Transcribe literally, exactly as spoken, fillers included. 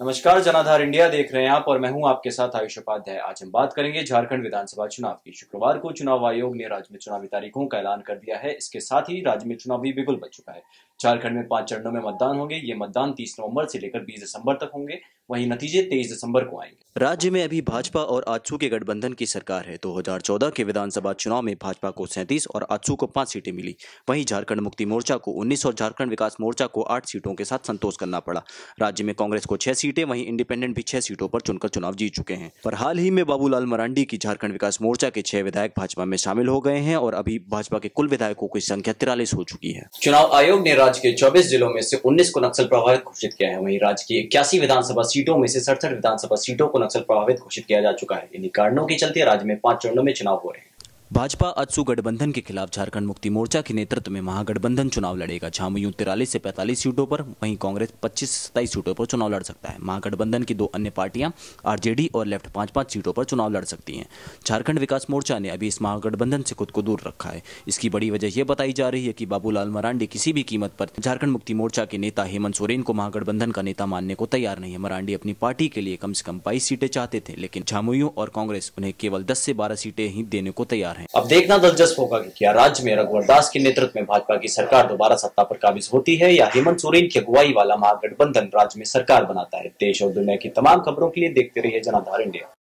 नमस्कार, जनाधार इंडिया देख रहे हैं आप और मैं हूं आपके साथ आयुष उपाध्याय। आज हम बात करेंगे झारखंड विधानसभा चुनाव की। शुक्रवार को चुनाव आयोग ने राज्य में चुनावी तारीखों का ऐलान कर दिया है। इसके साथ ही राज्य में चुनावी बिगुल बज चुका है। झारखंड में पांच चरणों में मतदान होंगे। ये मतदान तीस नवंबर से लेकर बीस दिसंबर तक होंगे। वहीं नतीजे तेईस दिसंबर को आएंगे। राज्य में अभी भाजपा और आजसू के गठबंधन की सरकार है। दो हज़ार चौदह के विधानसभा चुनाव में भाजपा को सैंतीस और आजसू को पांच सीटें मिली। वहीं झारखंड मुक्ति मोर्चा को उन्नीस और झारखंड विकास मोर्चा को आठ सीटों के साथ संतोष करना पड़ा। राज्य में कांग्रेस को छह सीटें, वहीं इंडिपेंडेंट भी छह सीटों पर चुनकर चुनाव जीत चुके हैं। पर हाल ही में बाबूलाल मरांडी की झारखंड विकास मोर्चा के छह विधायक भाजपा में शामिल हो गए हैं और अभी भाजपा के कुल विधायकों की संख्या तिरालीस हो चुकी है। चुनाव आयोग ने राज्य के चौबीस जिलों में से उन्नीस को नक्सल प्रभावित घोषित किया है। वहीं राज्य की इक्यासी विधानसभा सीटों में से सड़सठ विधानसभा सीटों को नक्सल प्रभावित घोषित किया जा चुका है। इन्हीं कारणों के चलते राज्य में पांच चरणों में चुनाव हो रहे हैं। भाजपा आजसू गठबंधन के खिलाफ झारखंड मुक्ति मोर्चा के नेतृत्व में महागठबंधन चुनाव लड़ेगा। झामुमो तिरालीस से पैंतालीस सीटों पर, वहीं कांग्रेस पच्चीस से सत्ताईस सीटों पर चुनाव लड़ सकता है। महागठबंधन की दो अन्य पार्टियां आरजेडी और लेफ्ट पांच पांच सीटों पर चुनाव लड़ सकती हैं। झारखंड विकास मोर्चा ने अभी इस महागठबंधन से खुद को दूर रखा है। इसकी बड़ी वजह यह बताई जा रही है कि बाबूलाल मरांडी किसी भी कीमत पर झारखंड मुक्ति मोर्चा के नेता हेमंत सोरेन को महागठबंधन का नेता मानने को तैयार नहीं है। मरांडी अपनी पार्टी के लिए कम से कम बाईस सीटें चाहते थे, लेकिन झामुमो और कांग्रेस उन्हें केवल दस से बारह सीटें ही देने को तैयार है। अब देखना दिलचस्प होगा कि क्या राज्य में रघुवर दास के नेतृत्व में भाजपा की सरकार दोबारा सत्ता पर काबिज होती है या हेमंत सोरेन की अगुवाई वाला महागठबंधन राज्य में सरकार बनाता है। देश और दुनिया की तमाम खबरों के लिए देखते रहिए जनाधार इंडिया।